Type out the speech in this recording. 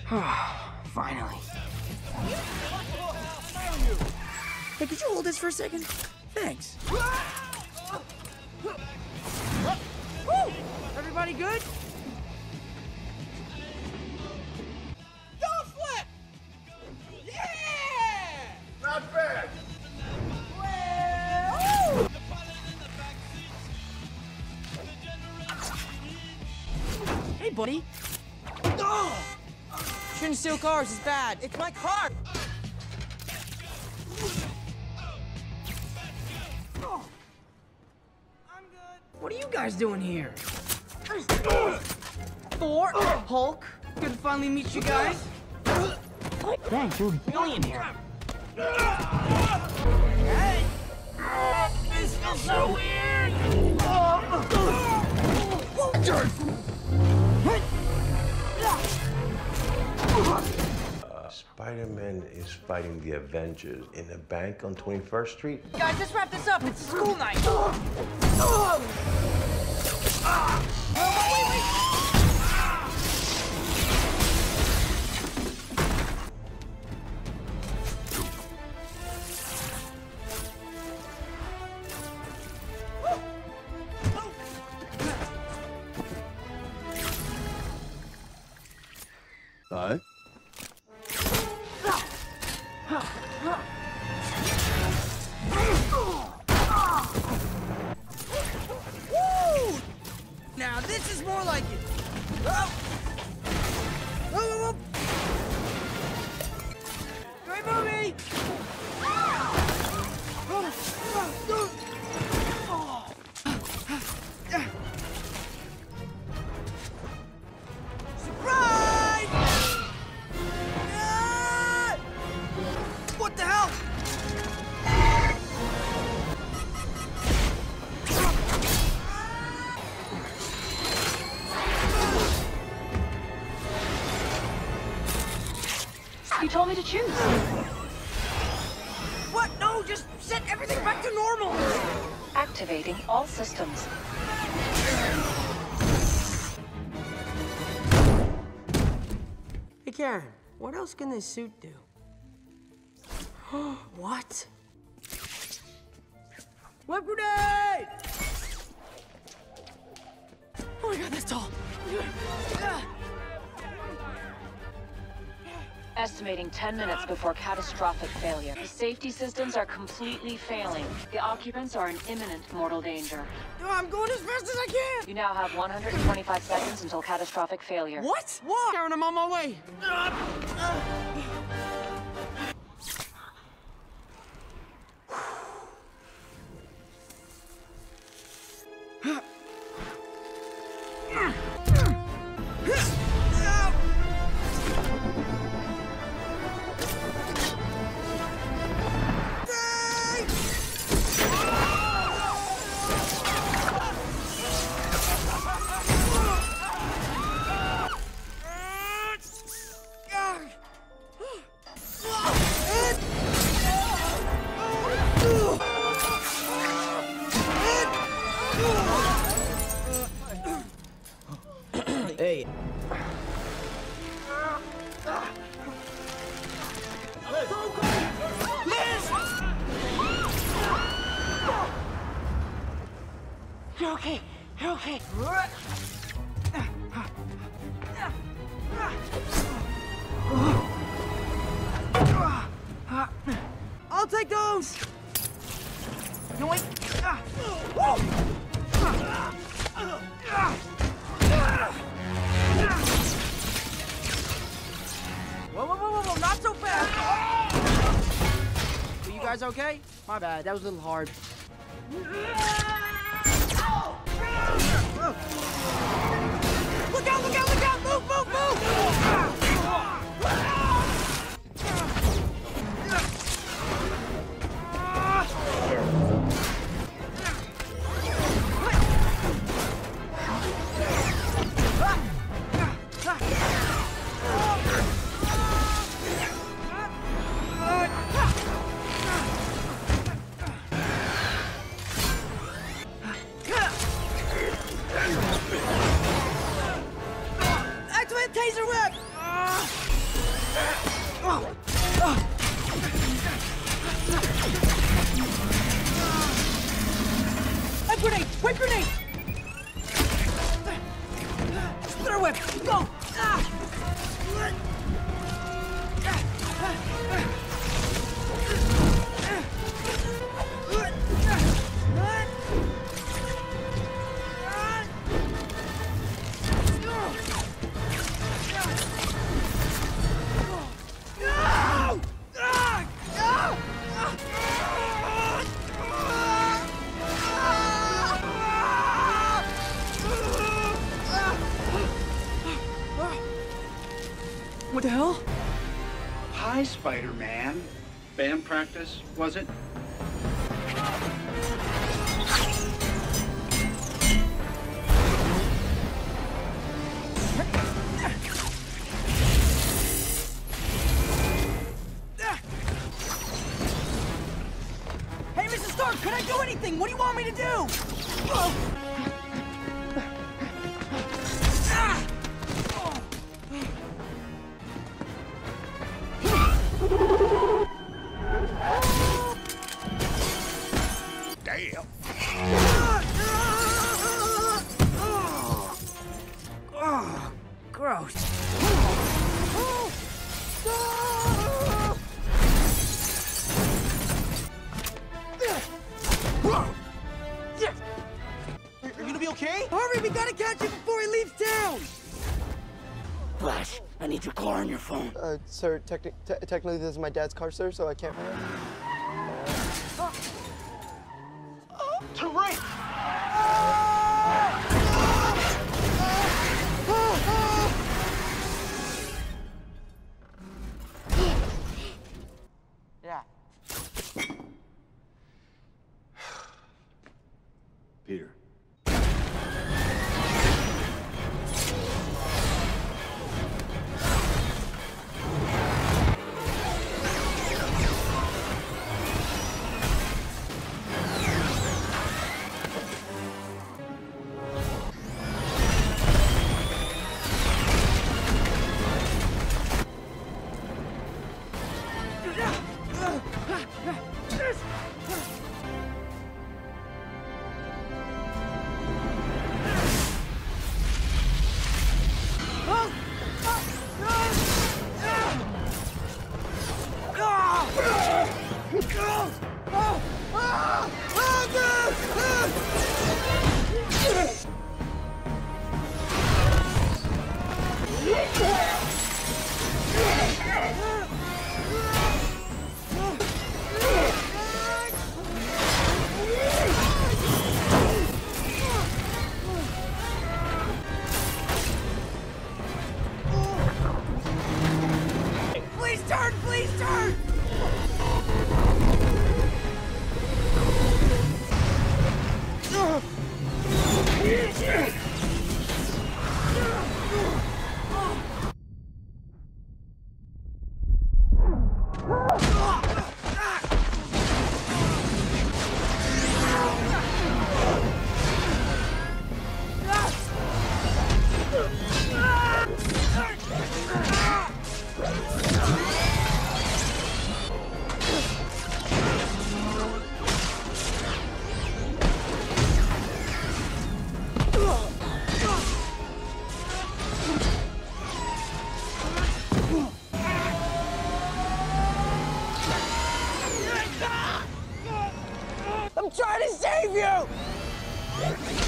Finally. Hey, could you hold this for a second? Thanks. Woo! Everybody good? Don't flip! Yeah! Not bad. Woo! Hey, buddy. Oh! Shouldn't steal cars, it's bad. It's my car! Oh. I'm good. What are you guys doing here? Thor, Hulk, good to finally meet you guys. Thanks, you're a billionaire. Hey! This feels so weird! Spider-Man is fighting the Avengers in a bank on 21st Street. Guys, let's wrap this up. It's school night. Hi. Woo! Now this is more like it. Oh. Oh, oh, oh. Great movie. Surprise! Ah! What the hell? You told me to choose. What? No, just set everything back to normal. Activating all systems. Hey, Karen, what else can this suit do? What? Web grenade! Oh my god, that's tall. Estimating 10 minutes before catastrophic failure. The safety systems are completely failing. The occupants are in imminent mortal danger. I'm going as fast as I can. You now have 125 seconds until catastrophic failure. What? What? Karen, I'm on my way. Hey. You're okay. You're okay. I'll take those. No, wait. Whoa, whoa, whoa, whoa, whoa, not so fast! Are you guys okay? My bad, that was a little hard. Look out, look out, look out! Move, move, move! Grenade! Splitter whip! Go! Ah! What the hell? Hi, Spider-Man. Band practice, was it? Hey, Mr. Stark, can I do anything? What do you want me to do? Damn. Oh, gross. Are you gonna be okay? Hurry, we gotta catch him before he leaves town! Flash, I need your car on your phone. Sir, technically this is my dad's car, sir, so I can't. Terrain! Yeah. Peter. Please turn! Please turn! I'm trying to save you!